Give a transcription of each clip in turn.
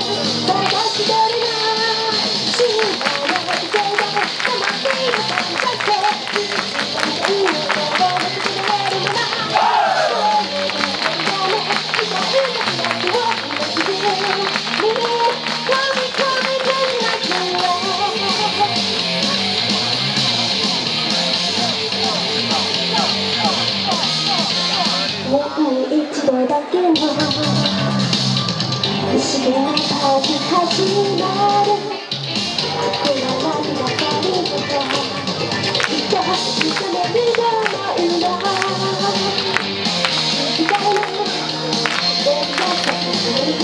一度だけの不思議な旅始まるここは何がかりとかきっと認めると思うんだみたいな僕がされる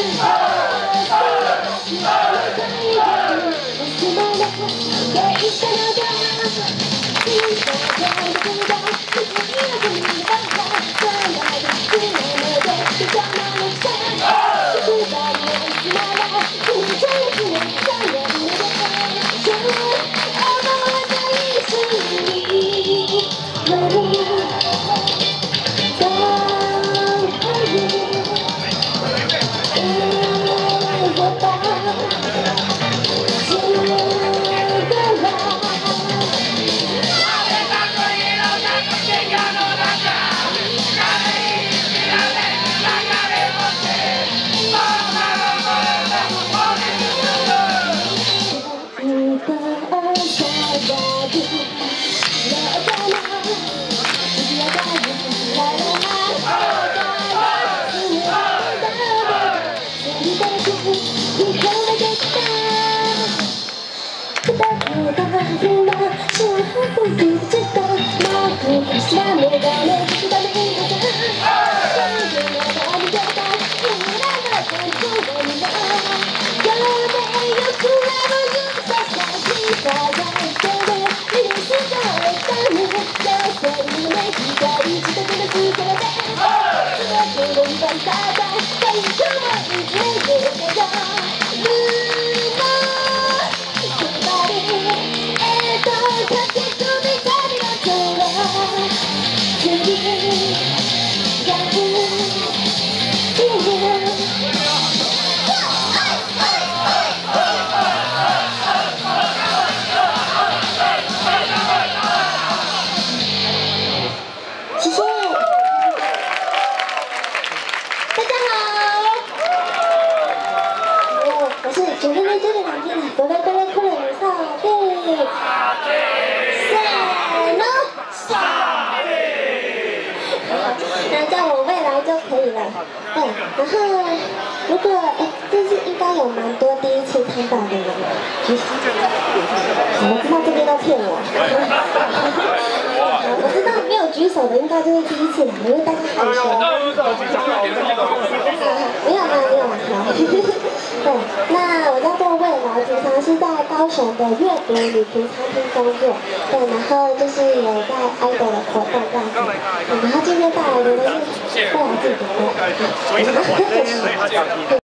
对，然后如果这是应该有蛮多第一次看到的人，举手。我知道这边都骗我。我知道没有举手的应该就是第一次来，因为大家害羞。没有好。对，那我叫做未来，平常是在高雄的阅读旅途餐厅工作。对，然后就是有在 idol 的活动这样子。然后今天带来的都是未来自己的歌。